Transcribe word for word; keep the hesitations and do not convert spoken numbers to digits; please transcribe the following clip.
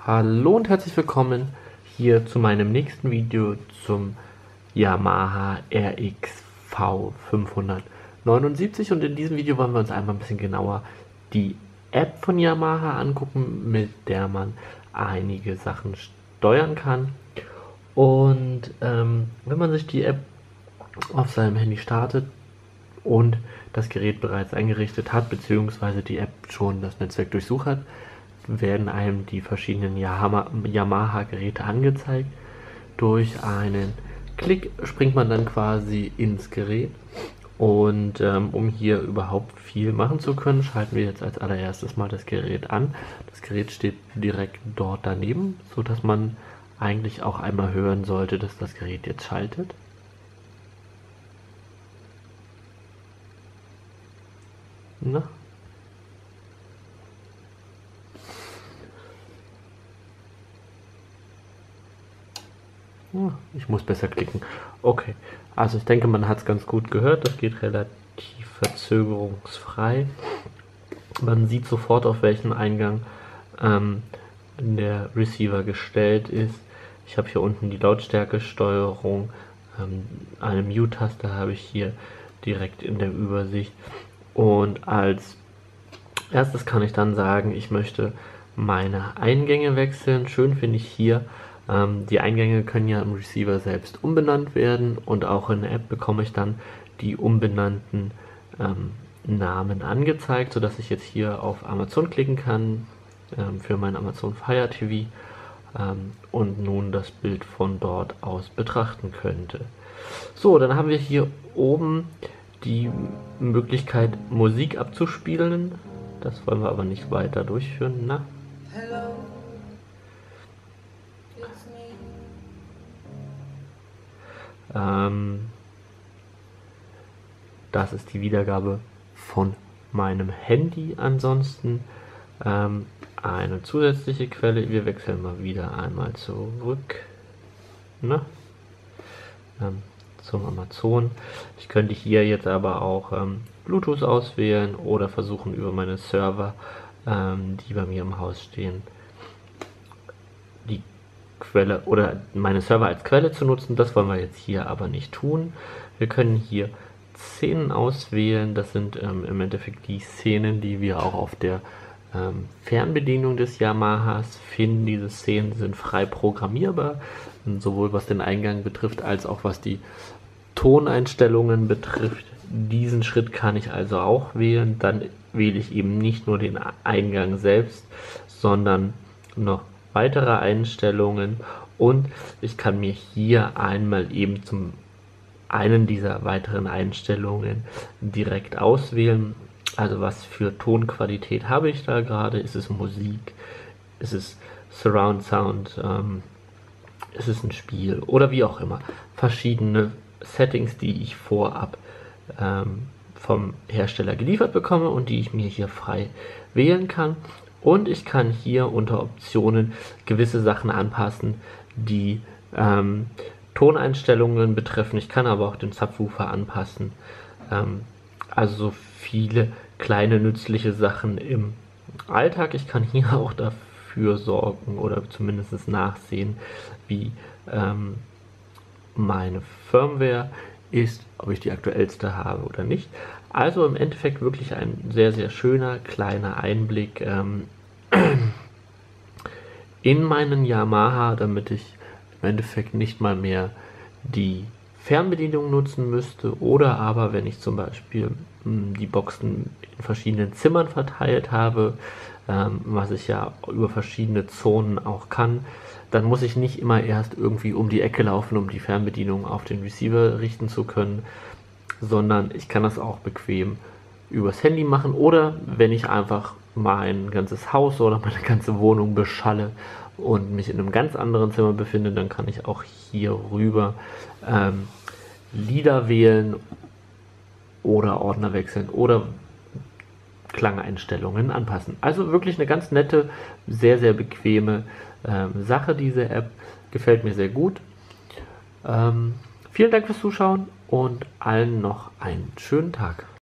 Hallo und herzlich willkommen hier zu meinem nächsten Video zum Yamaha R X V fünfhundertneunundsiebzig, und in diesem Video wollen wir uns einmal ein bisschen genauer die App von Yamaha angucken, mit der man einige Sachen steuern kann. Und ähm, wenn man sich die App auf seinem Handy startet und das Gerät bereits eingerichtet hat, beziehungsweise die App schon das Netzwerk durchsucht hat, werden einem die verschiedenen Yamaha-Geräte angezeigt. Durch einen Klick springt man dann quasi ins Gerät, und ähm, um hier überhaupt viel machen zu können, schalten wir jetzt als allererstes mal das Gerät an. Das Gerät steht direkt dort daneben, so dass man eigentlich auch einmal hören sollte, dass das Gerät jetzt schaltet. Na? Ich muss besser klicken. Okay, also ich denke, man hat es ganz gut gehört. Das geht relativ verzögerungsfrei. Man sieht sofort, auf welchen Eingang ähm, der Receiver gestellt ist. Ich habe hier unten die Lautstärkesteuerung. Ähm, eine Mute-Taste habe ich hier direkt in der Übersicht. Und als erstes kann ich dann sagen, ich möchte meine Eingänge wechseln. Schön finde ich hier, ähm, die Eingänge können ja im Receiver selbst umbenannt werden, und auch in der App bekomme ich dann die umbenannten ähm, Namen angezeigt, sodass ich jetzt hier auf Amazon klicken kann ähm, für mein Amazon Fire T V ähm, und nun das Bild von dort aus betrachten könnte. So, dann haben wir hier oben die Möglichkeit, Musik abzuspielen. Das wollen wir aber nicht weiter durchführen. Na? Hello, it's me. Ähm, das ist die Wiedergabe von meinem Handy. Ansonsten ähm, eine zusätzliche Quelle. Wir wechseln mal wieder einmal zurück. Na? Ähm, zum Amazon. Ich könnte hier jetzt aber auch ähm, Bluetooth auswählen oder versuchen, über meine Server, ähm, die bei mir im Haus stehen, die Quelle oder meine Server als Quelle zu nutzen. Das wollen wir jetzt hier aber nicht tun. Wir können hier Szenen auswählen. Das sind ähm, im Endeffekt die Szenen, die wir auch auf der ähm, Fernbedienung des Yamahas finden. Diese Szenen sind frei programmierbar, sowohl was den Eingang betrifft, als auch was die Toneinstellungen betrifft. Diesen Schritt kann ich also auch wählen. Dann wähle ich eben nicht nur den Eingang selbst, sondern noch weitere Einstellungen, und ich kann mir hier einmal eben zum einen dieser weiteren Einstellungen direkt auswählen. Also was für Tonqualität habe ich da gerade? Ist es Musik? Ist es Surround Sound? Ähm, ist es ein Spiel? Oder wie auch immer. Verschiedene Settings, die ich vorab ähm, vom Hersteller geliefert bekomme und die ich mir hier frei wählen kann. Und ich kann hier unter Optionen gewisse Sachen anpassen, die ähm, Toneinstellungen betreffen. Ich kann aber auch den Subwoofer anpassen. Ähm, also so viele kleine nützliche Sachen im Alltag. Ich kann hier auch dafür sorgen oder zumindest nachsehen, wie ähm, meine Firmware ist, ob ich die aktuellste habe oder nicht. Also im Endeffekt wirklich ein sehr, sehr schöner kleiner Einblick ähm, in meinen Yamaha, damit ich im Endeffekt nicht mal mehr die Fernbedienung nutzen müsste, oder aber wenn ich zum Beispiel mh, die Boxen in verschiedenen Zimmern verteilt habe, ähm, was ich ja über verschiedene Zonen auch kann, dann muss ich nicht immer erst irgendwie um die Ecke laufen, um die Fernbedienung auf den Receiver richten zu können, sondern ich kann das auch bequem übers Handy machen, oder wenn ich einfach mein ganzes Haus oder meine ganze Wohnung beschalle und mich in einem ganz anderen Zimmer befinde, dann kann ich auch hier rüber ähm, Lieder wählen oder Ordner wechseln oder Klangeinstellungen anpassen. Also wirklich eine ganz nette, sehr, sehr bequeme ähm, Sache, diese App. Gefällt mir sehr gut. Ähm, vielen Dank fürs Zuschauen und allen noch einen schönen Tag.